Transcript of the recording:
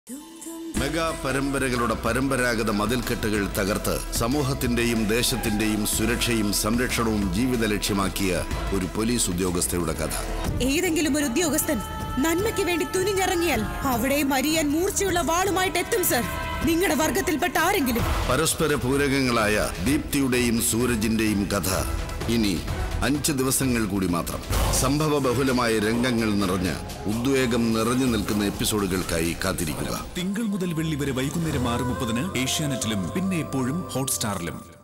Mega പരമ്പരകളുടെ പരമ്പരാഗത മതിൽക്കെട്ടുകൾ തകർത്ത് സമൂഹത്തിന്റെയും ദേശത്തിന്റെയും സുരക്ഷയും സംരക്ഷണവും ജീവിത ലക്ഷ്യമാക്കിയ ഒരു പോലീസ് ഉദ്യോഗസ്ഥയുടെ കഥ. ഏതെങ്കിലും ഒരു ഉദ്യോഗസ്ഥൻ നന്മയ്ക്ക് വേണ്ടി തുനിഞ്ഞിറങ്ങിയാൽ അവിടെ മരിയാൻ മൂർച്ചയുള്ള വാളുമായിട്ട് എത്തും സർ. നിങ്ങളുടെ വർഗത്തിൽപ്പെട്ട ആരെങ്കിലും. പരസ്പര പൂരകങ്ങളായ ദീപ്തിയുടെയും സൂരജിന്റെയും കഥ ഇനി 5 ദിവസങ്ങൾ കൂടി മാത്രം. സംഭവ ബഹുലമായ രംഗങ്ങൾ നിറഞ്ഞ് ഉദ്വേഗം നിറഞ്ഞു നിൽക്കുന്ന എപ്പിസോഡുകൾക്കായി കാത്തിരിക്കുക. തിങ്കൾ മുതൽ വെള്ളി വരെ വൈകുന്നേരം 6:30 ഏഷ്യാനെറ്റിലും പിന്നെ എപ്പോഴും ഹോട്ട്സ്റ്റാറിലും.